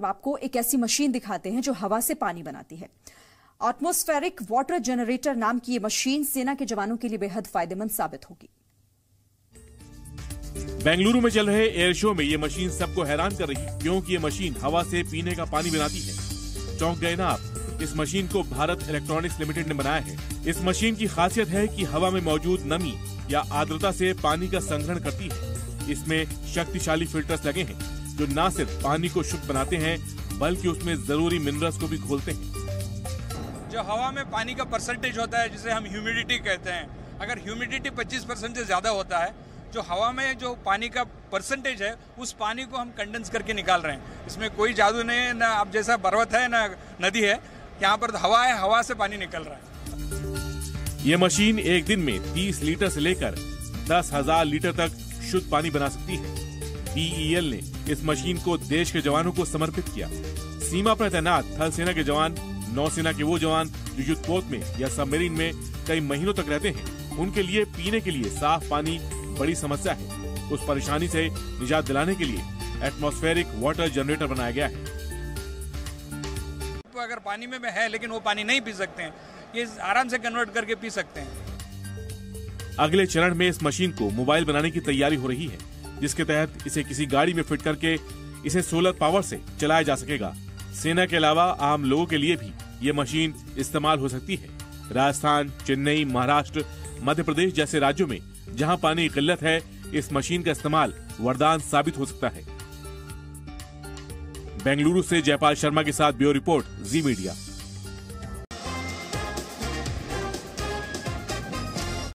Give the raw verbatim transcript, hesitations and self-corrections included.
आपको एक ऐसी मशीन दिखाते हैं जो हवा से पानी बनाती है। एटमॉस्फेरिक वाटर जनरेटर नाम की ये मशीन सेना के जवानों के लिए बेहद फायदेमंद साबित होगी। बेंगलुरु में चल रहे एयर शो में ये मशीन सबको हैरान कर रही है, क्योंकि ये मशीन हवा से पीने का पानी बनाती है। चौंक गए ना आप? इस मशीन को भारत इलेक्ट्रॉनिक्स लिमिटेड ने बनाया है। इस मशीन की खासियत है कि हवा में मौजूद नमी या आर्द्रता से पानी का संग्रहण करती है। इसमें शक्तिशाली फिल्टर्स लगे हैं जो न सिर्फ पानी को शुद्ध बनाते हैं बल्कि उसमें जरूरी मिनरल्स को भी घोलते हैं। जो हवा में पानी का परसेंटेज होता है जिसे हम ह्यूमिडिटी कहते हैं, अगर ह्यूमिडिटी पच्चीस परसेंट से ज्यादा होता है, जो हवा में जो पानी का परसेंटेज है उस पानी को हम कंडेंस करके निकाल रहे हैं। इसमें कोई जादू नहीं है, ना अब जैसा पर्वत है ना नदी है, यहाँ पर हवा है, हवा से पानी निकल रहा है। ये मशीन एक दिन में तीस लीटर से लेकर दस हजार लीटर तक शुद्ध पानी बना सकती है। बी ई एल ने इस मशीन को देश के जवानों को समर्पित किया। सीमा पर तैनात थल सेना के जवान, नौसेना के वो जवान जो युद्धपोत में या सबमरीन में कई महीनों तक रहते हैं, उनके लिए पीने के लिए साफ पानी बड़ी समस्या है। उस परेशानी से निजात दिलाने के लिए एटमॉस्फेरिक वाटर जनरेटर बनाया गया है। तो अगर पानी में है लेकिन वो पानी नहीं पी सकते हैं, ये आराम से कन्वर्ट करके पी सकते हैं। अगले चरण में इस मशीन को मोबाइल बनाने की तैयारी हो रही है, जिसके तहत इसे किसी गाड़ी में फिट करके इसे सोलर पावर से चलाया जा सकेगा। सेना के अलावा आम लोगों के लिए भी ये मशीन इस्तेमाल हो सकती है। राजस्थान, चेन्नई, महाराष्ट्र, मध्य प्रदेश जैसे राज्यों में जहां पानी की किल्लत है, इस मशीन का इस्तेमाल वरदान साबित हो सकता है। बेंगलुरु से जयपाल शर्मा के साथ ब्यूरो रिपोर्ट, जी मीडिया।